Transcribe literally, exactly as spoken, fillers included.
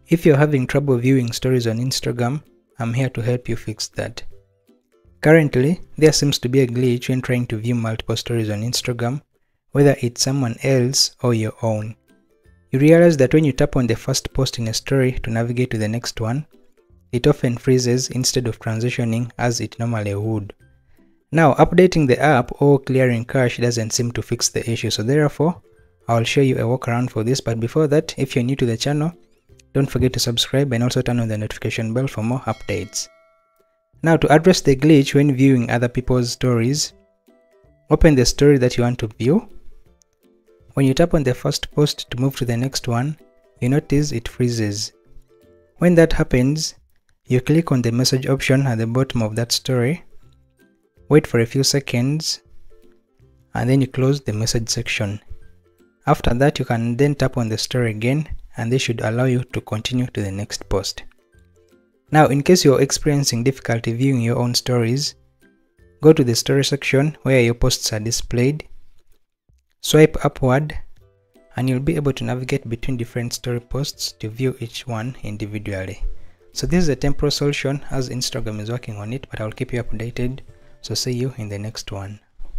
If you're having trouble viewing stories on Instagram, I'm here to help you fix that. Currently, there seems to be a glitch when trying to view multiple stories on Instagram, whether it's someone else or your own. You realize that when you tap on the first post in a story to navigate to the next one, it often freezes instead of transitioning as it normally would. Now, updating the app or clearing cache doesn't seem to fix the issue, so therefore, I'll show you a workaround for this. But before that, if you're new to the channel, don't forget to subscribe and also turn on the notification bell for more updates. Now, to address the glitch when viewing other people's stories, open the story that you want to view. When you tap on the first post to move to the next one, you notice it freezes. When that happens, you click on the message option at the bottom of that story, wait for a few seconds, and then you close the message section. After that, you can then tap on the story again, and this should allow you to continue to the next post. Now, in case you're experiencing difficulty viewing your own stories, go to the story section where your posts are displayed, swipe upward, and you'll be able to navigate between different story posts to view each one individually. So this is a temporary solution as Instagram is working on it, but I'll keep you updated. So see you in the next one.